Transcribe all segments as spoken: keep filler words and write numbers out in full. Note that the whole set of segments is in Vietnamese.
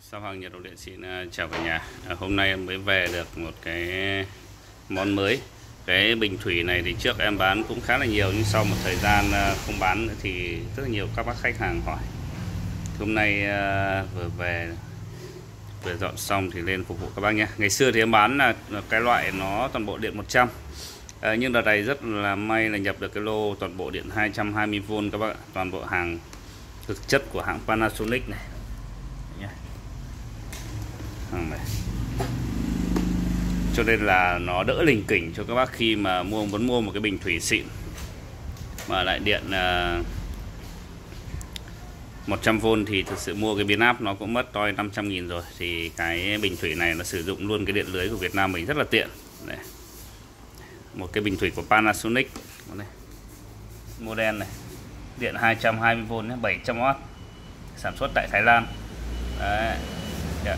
Sao Hoàng Nhiệt Độ Điện xin uh, chào cả nhà. À, hôm nay em mới về được một cái món mới. Cái bình thủy này thì trước em bán cũng khá là nhiều, nhưng sau một thời gian uh, không bán nữa thì rất là nhiều các bác khách hàng hỏi. Hôm nay uh, vừa về vừa dọn xong thì lên phục vụ các bác nha. Ngày xưa thì em bán là, là cái loại nó toàn bộ điện một trăm. À, nhưng đợt này rất là may là nhập được cái lô toàn bộ điện hai trăm hai mươi vôn các bác ạ. Toàn bộ hàng thực chất của hãng Panasonic này. Hàng này. Cho nên là nó đỡ lình kỉnh cho các bác khi mà mua muốn mua một cái bình thủy xịn mà lại điện uh, một trăm vôn thì thực sự mua cái biến áp nó cũng mất toi năm trăm nghìn rồi. Thì cái bình thủy này nó sử dụng luôn cái điện lưới của Việt Nam mình rất là tiện. Đây. Một cái bình thủy của Panasonic đây. Model này, điện hai trăm hai mươi vôn, bảy trăm oát, sản xuất tại Thái Lan. Đấy. Yeah.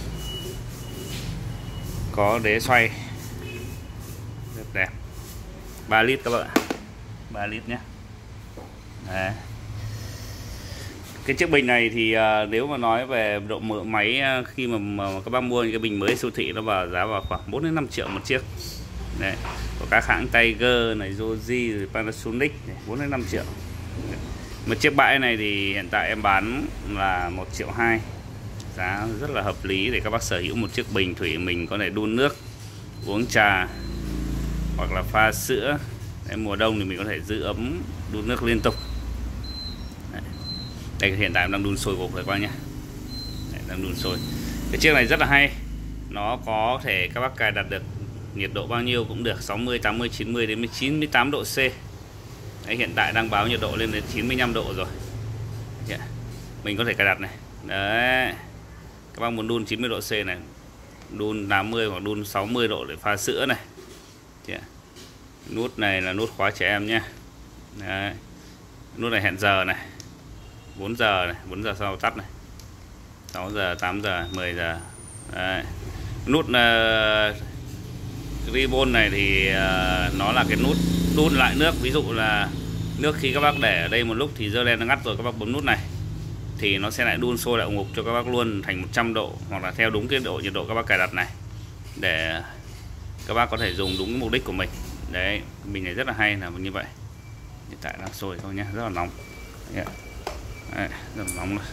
Có đế xoay rất đẹp, ba lít các bạn ạ, ba lít nhé. Đấy. Cái chiếc bình này thì uh, nếu mà nói về độ mở máy, uh, khi mà, mà các bác mua những cái bình mới siêu thị nó vào giá vào khoảng bốn đến năm triệu một chiếc. Đấy. Của các hãng Tiger này, Joji rồi Panasonic này, bốn đến năm triệu. Đấy. Một chiếc bãi này thì hiện tại em bán là một triệu hai. Giá rất là hợp lý để các bác sở hữu một chiếc bình thủy mình có thể đun nước, uống trà hoặc là pha sữa. Đấy, mùa đông thì mình có thể giữ ấm đun nước liên tục. Đấy. Đây hiện tại em đang đun sôi gục rồi các bác nhé. Đấy, đang đun sôi. Cái chiếc này rất là hay. Nó có thể các bác cài đặt được nhiệt độ bao nhiêu cũng được, sáu mươi, tám mươi, chín mươi đến chín mươi tám độ C. Đấy, hiện tại đang báo nhiệt độ lên đến chín mươi lăm độ rồi. Đấy. Mình có thể cài đặt này. Đấy. Các bác muốn đun chín mươi độ C này, đun tám mươi hoặc đun sáu mươi độ để pha sữa này. Yeah. Nút này là nút khóa trẻ em nhé. Đấy. Nút này hẹn giờ này, bốn giờ này, bốn giờ sau tắt này, sáu giờ, tám giờ, mười giờ. Đấy. Nút uh, ribbon này thì uh, nó là cái nút đun lại nước. Ví dụ là nước khi các bác để ở đây một lúc thì dơ lên nó ngắt rồi, các bác bấm nút này thì nó sẽ lại đun sôi lại ngục cho các bác luôn thành một trăm độ, hoặc là theo đúng cái độ nhiệt độ các bác cài đặt này để các bác có thể dùng đúng mục đích của mình. Đấy, bình này rất là hay là như vậy. Hiện tại đang sôi thôi nhé, rất là nóng. Đấy, rất là nóng rồi.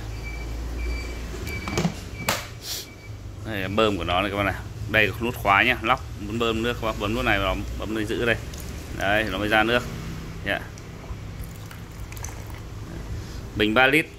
Đây là bơm của nó này các bác này. Đây là nút khóa nhé, lóc, muốn bơm nước các bác bấm nút này vào, bấm lên giữ đây. Đấy, nó mới ra nước. Yeah. Bình ba lít.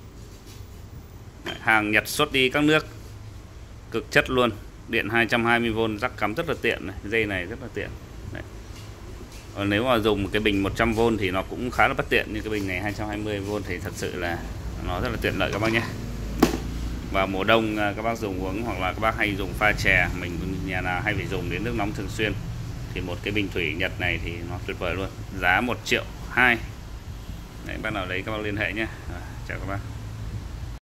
Hàng Nhật xuất đi các nước, cực chất luôn. Điện hai trăm hai mươi vôn, rắc cắm rất là tiện này. Dây này rất là tiện. Đấy. Còn nếu mà dùng một cái bình một trăm vôn thì nó cũng khá là bất tiện. Như cái bình này hai trăm hai mươi vôn thì thật sự là nó rất là tiện lợi các bác nhé. Vào mùa đông các bác dùng uống, hoặc là các bác hay dùng pha chè, mình nhà nào hay phải dùng đến nước nóng thường xuyên, thì một cái bình thủy Nhật này thì nó tuyệt vời luôn. Giá một triệu hai. Đấy, bác nào lấy các bác liên hệ nhé. À, chào các bác.